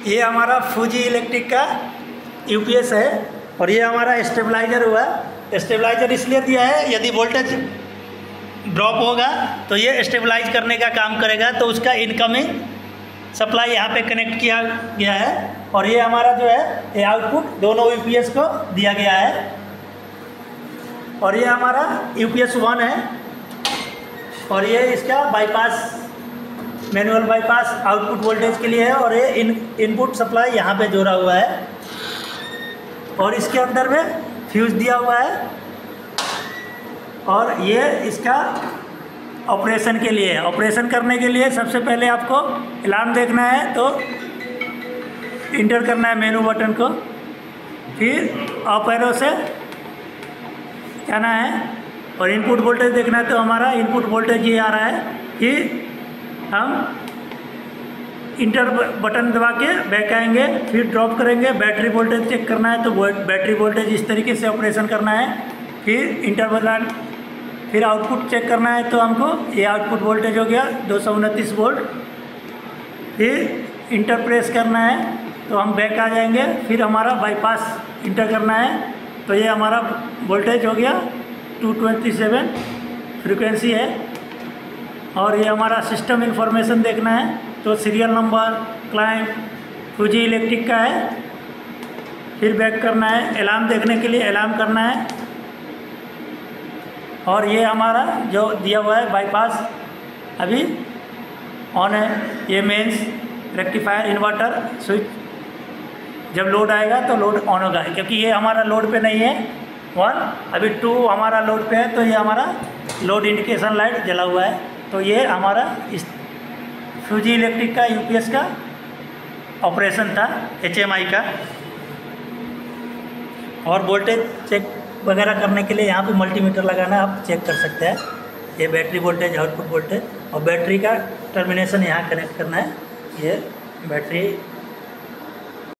ये हमारा Fuji Electric का यूपीएस है और ये हमारा स्टेबलाइजर हुआ। स्टेबलाइजर इसलिए दिया है, यदि वोल्टेज ड्रॉप होगा तो ये स्टेबलाइज करने का काम करेगा, तो उसका इनकमिंग सप्लाई यहाँ पे कनेक्ट किया गया है। और ये हमारा जो है ये आउटपुट दोनों यूपीएस को दिया गया है। और ये हमारा यूपीएस 1 है और ये इसका bypass, manual bypass output voltage के लिए है। और ये इनपुट सप्लाई यहाँ पे जोड़ा हुआ है और इसके अंदर में फ्यूज दिया हुआ है। और ये इसका ऑपरेशन के लिए है। ऑपरेशन करने के लिए सबसे पहले आपको अलार्म देखना है तो इंटर करना है मेनू बटन को, फिर अप एरो से जाना है और इनपुट वोल्टेज देखना है तो हमारा इनपुट वोल्टेज ये आ रहा है। फिर हम इंटर बटन दबा के बैक आएंगे, फिर ड्रॉप करेंगे। बैटरी वोल्टेज चेक करना है तो बैटरी वोल्टेज इस तरीके से ऑपरेशन करना है। फिर इंटर बटन, फिर आउटपुट चेक करना है तो हमको ये आउटपुट वोल्टेज हो गया 229 वोल्ट। फिर इंटर प्रेस करना है तो हम बैक आ जाएंगे। फिर हमारा बाईपास इंटर करना है तो ये हमारा वोल्टेज हो गया 227 फ्रीक्वेंसी है। और ये हमारा सिस्टम इंफॉर्मेशन देखना है तो serial number, client Fuji Electric का है। फिर बैक करना है, अलार्म देखने के लिए अलार्म करना है। और ये हमारा जो दिया हुआ है बाईपास अभी ऑन है। ये मेंस रेक्टिफायर इन्वर्टर स्विच, जब लोड आएगा तो लोड ऑन होगा, क्योंकि ये हमारा लोड पे नहीं है 1, अभी 2 हमारा लोड पे है। तो ये हमारा लोड इंडिकेशन लाइट जला हुआ है। तो ये हमारा इस फूजी इलेक्ट्रिक का यूपीएस का ऑपरेशन था, एचएमआई का। और वोल्टेज चेक वगैरह करने के लिए यहाँ पे मल्टीमीटर लगाना, आप चेक कर सकते हैं। ये बैटरी वोल्टेज, आउटपुट वोल्टेज, और बैटरी का टर्मिनेशन यहाँ कनेक्ट करना है। ये बैटरी